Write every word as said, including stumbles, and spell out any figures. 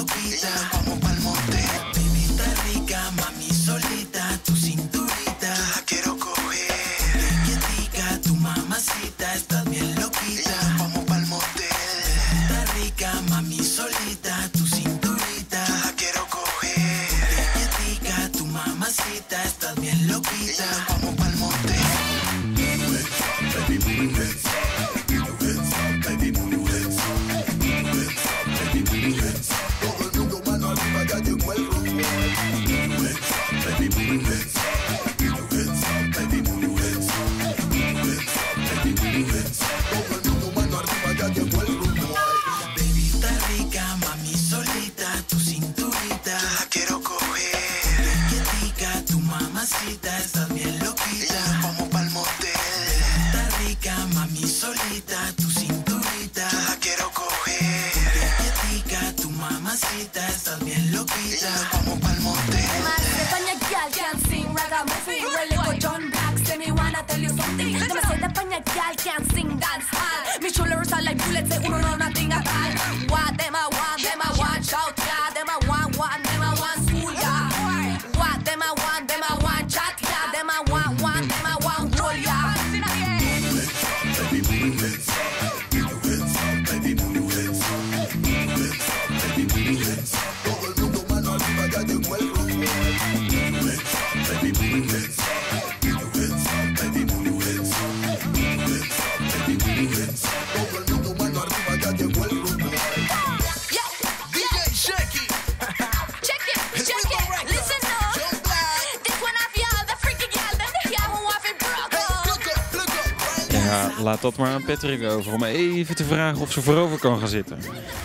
loquita. Vamos pa'l motel. Baby, está rica, mami solita, tu cinturita. Yo la quiero coger. Quietica, tu mamacita, estás bien loquita. Vamos pa'l motel. Está rica, mami solita, tu cinturita. Yo la quiero coger. Quietica, tu mamacita, estás bien loquita. Vamos pa'l motel. Baby, move your heads up. Baby, move your heads up. Baby, move your heads up. Todo el mundo mano arriba, ya llegó el rumbo. Baby, move your heads up. Baby, move your heads up. Baby, move your heads up. Todo el mundo mano arriba, ya llegó el rumbo. Baby, está rica, mami solita, tu cinturita. Yo la quiero coger. Quietica, tu mamacita, estás bien loquita. Vamos pa'l motel. Está rica, mami solita, tu cinturita. Yo la quiero coger. Quietica, tu mamacita, estás bien loquita. Vamos pa'l motel. España gal can sing ragamuffin. Well, little John Black, say me wanna tell you something. Them say the España gal can sing dance hall. Me shoulders are like bullets, say uno know nothing at all. What them I want, them I want shout yeah. Them I want, want, them I want school yeah. What them I want, them I want chat yeah. Them I want, want, them I want roll yeah. Baby, move your heads up. Move your heads up. Baby, move your heads up. Move your heads up. Baby, move your heads up. Todo el mundo mano arriba, ya llegó el rumbo. Baby, move your heads up. Move your heads up. Baby, move your heads up. Move your heads up. Baby, move your heads up. Todo el mundo mano arriba, ya llegó el rumbo. Yeah, D J Shaky. check it, check it. Listen up. John Black. This one of y'all, the freaky gal, them the y'all who want it broke Hey, up. pluk up, pluk up. Ja, laat dat maar aan Patrick over om even te vragen of ze voorover kan gaan zitten.